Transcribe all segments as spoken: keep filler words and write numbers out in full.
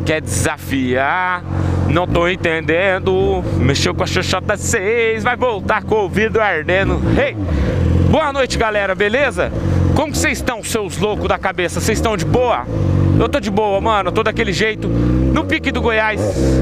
quer desafiar. Não tô entendendo. Mexeu com a Xoxota seis, vai voltar com o ouvido ardendo. Hey! Boa noite, galera, beleza? Como que vocês estão, seus loucos da cabeça? Vocês estão de boa? Eu tô de boa, mano, eu tô daquele jeito, no pique do Goiás.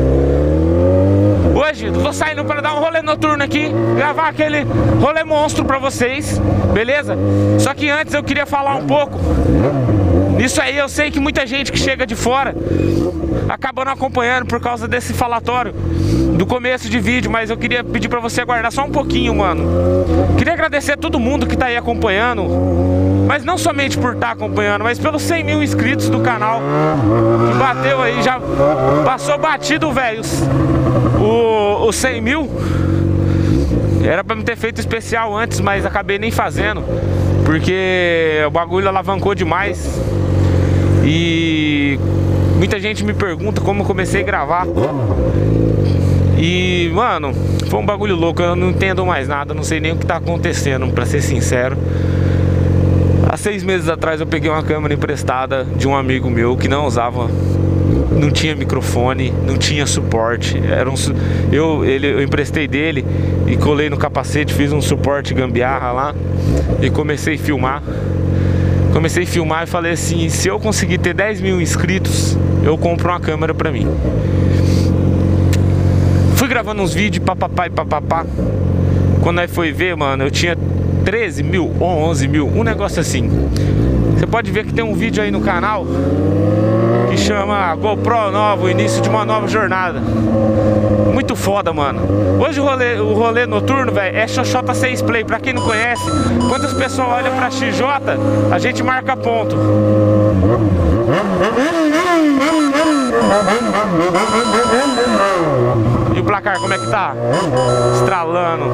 Hoje, tô saindo para dar um rolê noturno aqui, gravar aquele rolê monstro pra vocês, beleza? Só que antes eu queria falar um pouco. Isso aí eu sei que muita gente que chega de fora acaba não acompanhando por causa desse falatório do começo de vídeo, mas eu queria pedir pra você aguardar só um pouquinho, mano. Queria agradecer a todo mundo que tá aí acompanhando, mas não somente por estar acompanhando, mas pelos cem mil inscritos do canal, que bateu aí, já passou batido, velho, o, o cem mil. Era pra me ter feito especial antes, mas acabei nem fazendo, porque o bagulho alavancou demais. E muita gente me pergunta como eu comecei a gravar. E, mano, foi um bagulho louco. Eu não entendo mais nada, não sei nem o que tá acontecendo, pra ser sincero. Há seis meses atrás eu peguei uma câmera emprestada de um amigo meu que não usava, não tinha microfone, não tinha suporte. Era um, eu, ele, eu emprestei dele e colei no capacete, fiz um suporte gambiarra lá e comecei a filmar. Comecei a filmar e falei assim, se eu conseguir ter dez mil inscritos, eu compro uma câmera pra mim. Fui gravando uns vídeos, papapá e papapá. Quando aí foi ver, mano, eu tinha treze mil ou onze mil, um negócio assim. Você pode ver que tem um vídeo aí no canal que chama GoPro Nova, o início de uma nova jornada. Muito foda, mano. Hoje o rolê, o rolê noturno, velho, é Xoxota seis Play. Pra quem não conhece, quando as pessoas olham pra X J, a gente marca ponto. E o placar, como é que tá? Estralando.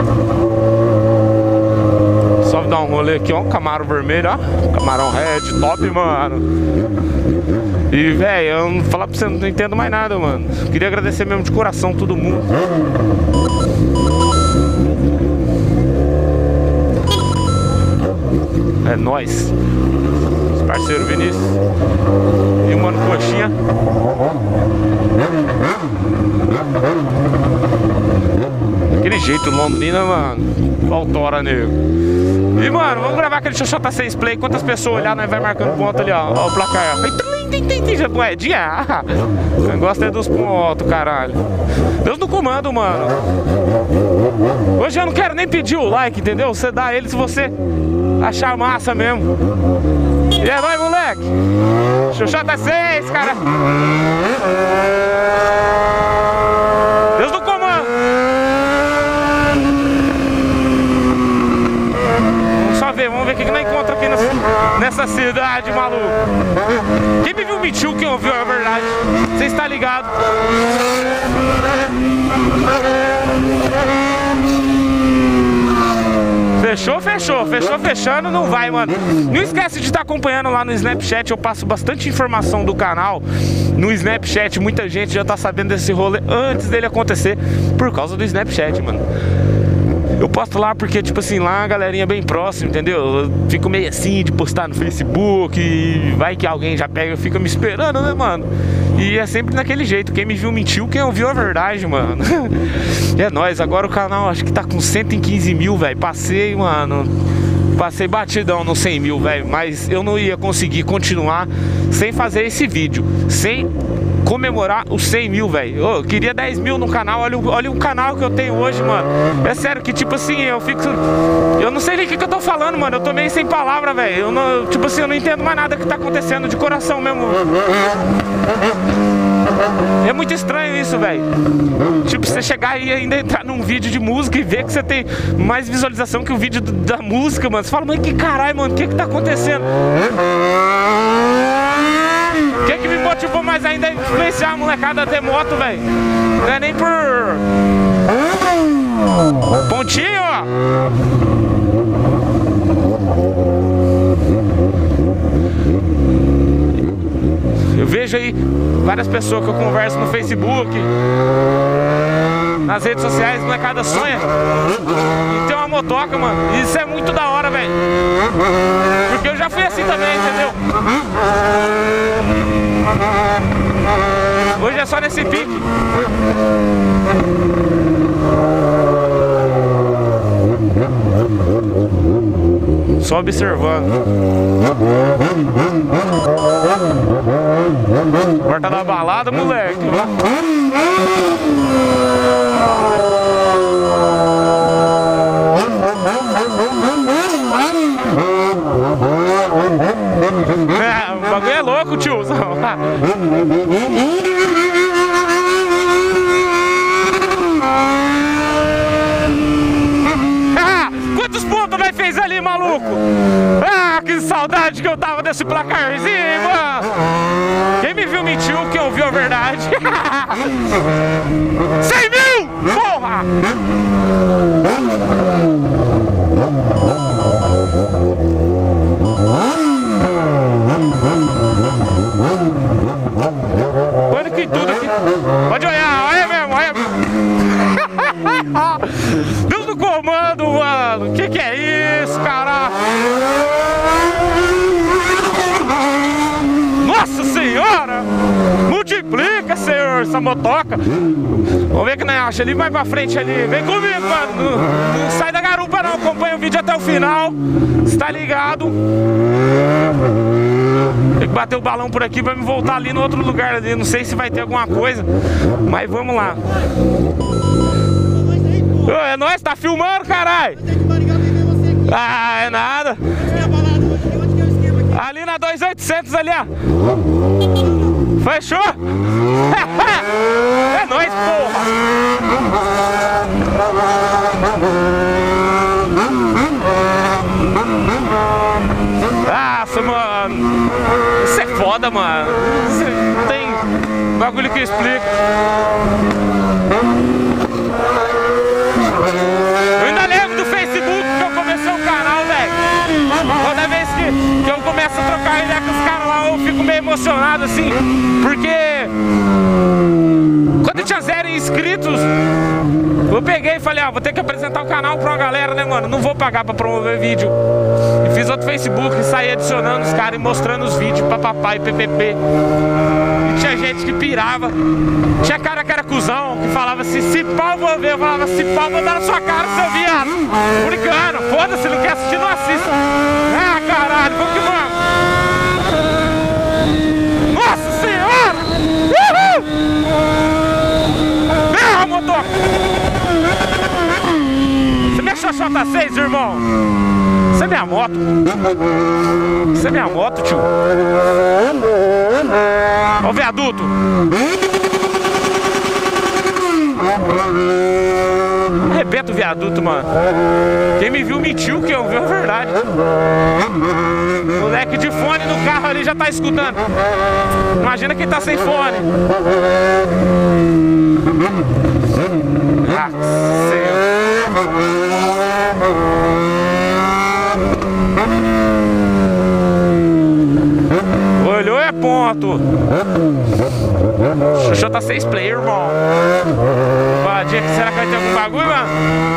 Só dar um rolê aqui, ó, um Camaro vermelho, ó. Camarão Red, top, mano. E, velho, eu não falar pra você, não entendo mais nada, mano. Queria agradecer mesmo de coração todo mundo. É nóis. Os parceiros Vinícius e o Mano Coxinha. Daquele jeito, Londrina, mano. Autora, nego. E, mano, vamos gravar aquele Xoxota seis Play. Quantas pessoas olhar, nós vai marcando ponto ali, ó. Ó o placar. Tem, tem, tem, já moedinha. Eu gosto é dos pontos, caralho. Deus no comando, mano. Hoje eu não quero nem pedir o like, entendeu? Você dá ele se você achar massa mesmo. E é nóis, moleque. Xoxota seis, cara. Deus no comando. Vamos só ver, vamos ver o que que nós encontramos aqui nessa, nessa cidade, maluco. Quem me viu mentiu, quem ouviu é a verdade. Você está ligado? Fechou, fechou, fechou, fechando, não vai, mano. Não esquece de estar acompanhando lá no Snapchat, eu passo bastante informação do canal no Snapchat. Muita gente já tá sabendo desse rolê antes dele acontecer por causa do Snapchat, mano. Eu posto lá porque, tipo assim, lá a galerinha é bem próxima, entendeu? Eu fico meio assim de postar no Facebook e vai que alguém já pega e fica me esperando, né, mano? E é sempre daquele jeito, quem me viu mentiu, quem ouviu a verdade, mano. E é nóis, agora o canal acho que tá com cento e quinze mil, velho. Passei, mano, passei batidão no cem mil, velho. Mas eu não ia conseguir continuar sem fazer esse vídeo, sem comemorar os cem mil, velho. Eu queria dez mil no canal, olha, olha o canal que eu tenho hoje, mano. É sério que, tipo assim, eu fico... Eu não sei nem o que, que eu tô falando, mano. Eu tô meio sem palavra, velho. Eu não, tipo assim, eu não entendo mais nada que tá acontecendo, de coração mesmo. É muito estranho isso, velho. Tipo, você chegar e ainda entrar num vídeo de música e ver que você tem mais visualização que o vídeo da música, mano. Você fala, mas que caralho, mano, o que que tá acontecendo? O que que me motivou mais ainda a influenciar a molecada a ter moto, velho? Não é nem por... Pontinho, ó. Eu vejo aí várias pessoas que eu converso no Facebook, nas redes sociais, molecada sonha e ter uma motoca, mano. Isso é muito da hora, velho. Porque eu já fui assim também, entendeu? Hoje é só nesse pique. Só observando. Porta da balada, moleque. É, o bagulho é louco, tiozão. Quantos pontos nós fez ali, maluco? Ah, que saudade que eu tava desse placarzinho, mano. Quem me viu mentiu, quem ouviu a verdade. cem mil! Porra! Olha que tudo aqui. Pode olhar, olha mesmo, olha mesmo. Deus do comando, mano. Que que é isso, cara? Nossa senhora! Multiplica, senhor, essa motoca. Vamos ver que nós acha ali, mais pra frente ali. Vem comigo, mano. Não, não sai da garupa não, acompanha o vídeo até o final. Você tá ligado? Tem que bater o balão por aqui pra me voltar ali no outro lugar ali. Não sei se vai ter alguma coisa, mas vamos lá. Ô, é nóis, tá filmando, caralho. Ah, é nada. Ali na dois mil e oitocentos ali, ó. Fechou? É nóis, porra. Nossa, mano. Isso é foda, mano. Isso tem bagulho que explica. Eu ainda lembro do Facebook que eu comecei o canal, velho. Toda vez que, que eu começo a trocar ideia com os caras lá, eu fico meio emocionado, assim. Porque quando eu tinha zero inscritos, eu peguei e falei, ah, vou ter que apresentar o canal pra uma galera, né, mano? Não vou pagar pra promover vídeo. E fiz outro Facebook e saí adicionando os caras e mostrando os vídeos pra papai, P P P. E tinha gente que pirava. Tinha cara que era cuzão, que falava assim, se pau vou ver. Eu falava, se pau vou dar na sua cara, seu viado. Brincando, foda-se, não quer assistir, não assista. Ah, caralho, vamos que vamos. Nossa senhora! Uhul! Vem, a motoca! Você mexeu a J seis, irmão? Isso é minha moto. Isso é minha moto, tio. Ó o viaduto. Arrebenta o viaduto, mano. Quem me viu mentiu, que eu vi a verdade. Moleque de fone no carro ali já tá escutando. Imagina quem tá sem fone. Ah, Senhor. Olhou é ponto. Xuxa tá seis player, irmão. Dia que será que vai ter algum bagulho, mano?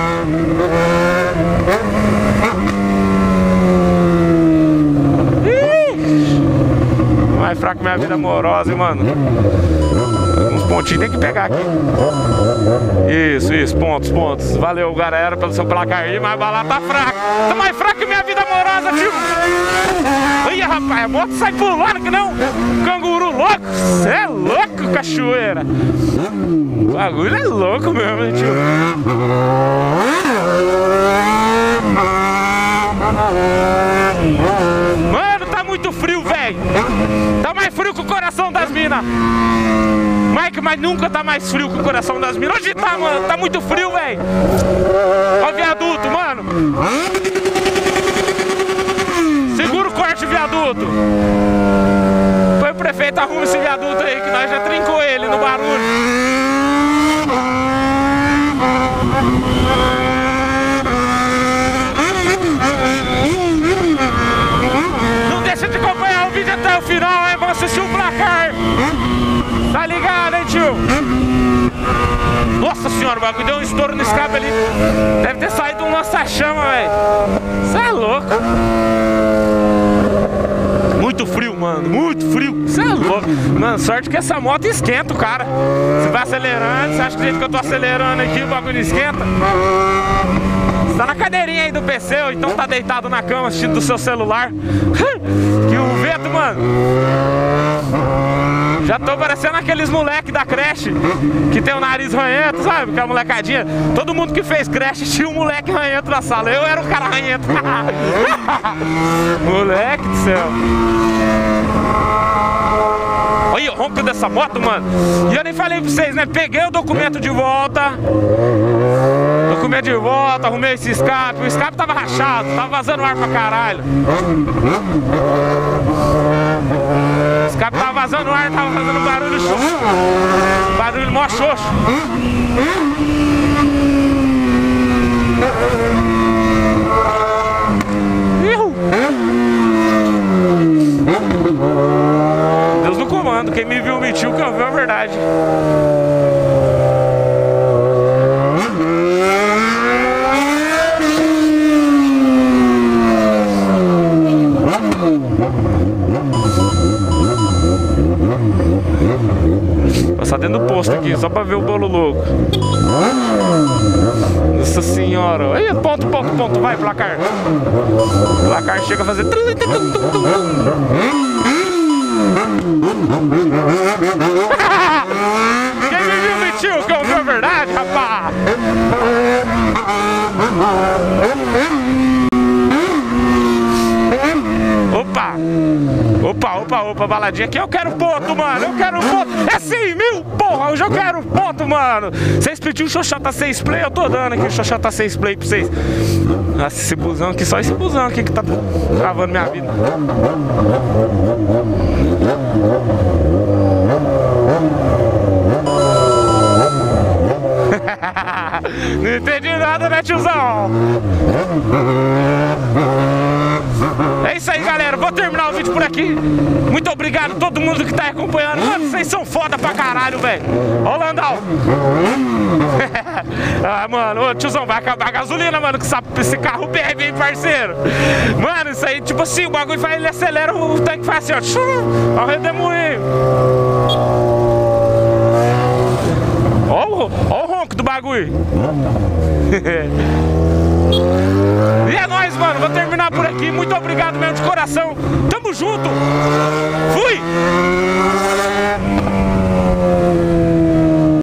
Ih! Mais fraco minha vida amorosa, hein, mano? Uns pontinhos tem que pegar aqui. Isso, isso, pontos, pontos. Valeu, galera, pelo seu placar aí, mas a bala tá fraca. Tá mais fraca que minha vida amorosa, tio. Olha, rapaz, a moto sai pulando que não canguru louco. Cê é louco, cachoeira. O bagulho é louco mesmo, hein, tio. Mano, tá muito frio, velho. Tá mais frio que o coração das minas. Mike, mas nunca tá mais frio que o coração das minas. Hoje tá, mano, tá muito frio, velho. Ó o viaduto, mano. Segura o corte, viaduto. Foi o prefeito, arruma esse viaduto aí, que nós já trincou ele no barulho. Não deixa de acompanhar o vídeo até o final, hein? Vamos assistir o placar. Tá ligado, hein, tio? Nossa senhora, o bagulho deu um estouro no escape ali. Deve ter saído um lança-chama, velho. Isso é louco. Muito frio, mano, muito frio. Você é louco. Mano, sorte que essa moto esquenta o cara. Você vai acelerando, você acha que do jeito que eu tô acelerando aqui o bagulho esquenta? Você tá na cadeirinha aí do P C ou então tá deitado na cama assistindo do seu celular. Que o vento, mano. Já tô parecendo aqueles moleque da creche que tem o nariz ranhento, sabe? Aquela molecadinha. Todo mundo que fez creche tinha um moleque ranhento na sala. Eu era o cara ranhento. Moleque do céu. Olha o ronco dessa moto, mano. E eu nem falei pra vocês, né? Peguei o documento de volta. Documento de volta, arrumei esse escape. O escape tava rachado, tava vazando ar pra caralho. O escape tava vazando ar, tava fazendo barulho xoxo. Barulho mó xoxo. Deus no comando, quem me viu mentiu, que eu vi a verdade. Passar dentro do posto aqui, só pra ver o bolo louco. Nossa senhora. Aí, ponto, ponto, ponto, vai, placar. Placar chega a fazer. Quem me viu mentiu, que eu vi a verdade, rapaz. Opa! Opa, opa, opa, baladinha aqui. Eu quero ponto, mano. Eu quero ponto. É cem mil, porra. Hoje eu quero ponto, mano. Vocês pediram o Xoxota seis play? Eu tô dando aqui o Xoxota seis play pra vocês. Nossa, esse busão aqui, só esse busão aqui que tá travando minha vida. Não entendi nada, né, tiozão? É isso aí, galera. Vou terminar o vídeo por aqui. Muito obrigado a todo mundo que tá acompanhando. Mano, vocês são foda pra caralho, velho. Ó o Landau. Ah, mano, ô, tiozão, vai acabar a gasolina, mano, que esse carro bebe, hein, parceiro. Mano, isso aí, tipo assim, o bagulho faz, ele acelera, o tanque faz assim, ó. Ó o redemoinho. Ó o, ó o ronco do bagulho. E é nóis, mano. Vou terminar por aqui. Muito obrigado mesmo de coração. Tamo junto. Fui.